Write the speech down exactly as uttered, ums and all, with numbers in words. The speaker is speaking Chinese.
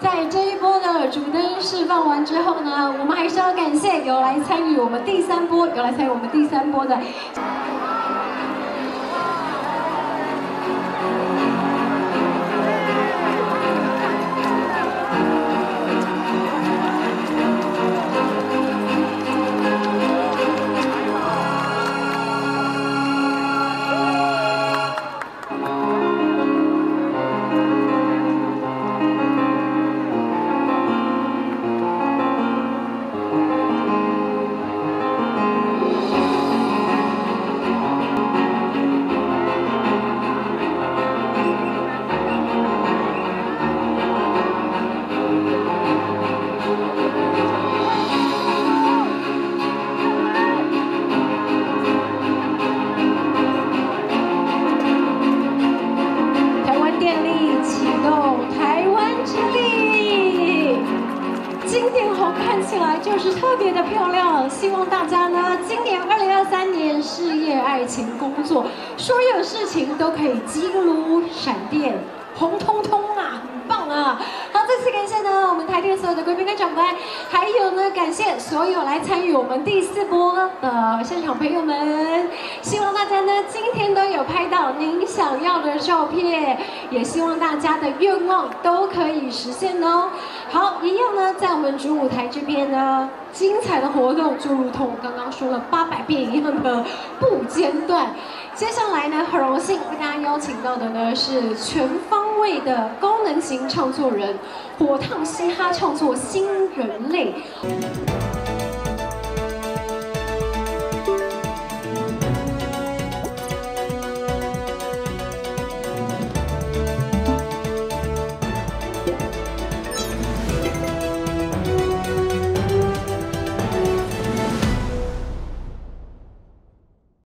在这一波的主灯释放完之后呢，我们还是要感谢有来参与我们第三波，有来参与我们第三波的。 看起来就是特别的漂亮，希望大家呢，今年二零二三年事业、爱情、工作，所有事情都可以机如闪电，红彤彤啊，很棒啊！好，再次感谢呢我们台电所有的贵宾跟长官，还有呢感谢所有来参与我们第四波的现场朋友们，希望大家呢今天都有拍到您想要的照片，也希望大家的愿望都可以实现哦。 好，一样呢，在我们主舞台这边呢，精彩的活动就如同我刚刚说了八百遍一样的不间断。接下来呢，很荣幸为大家邀请到的呢是全方位的高能型创作人，火烫嘻哈创作新人类。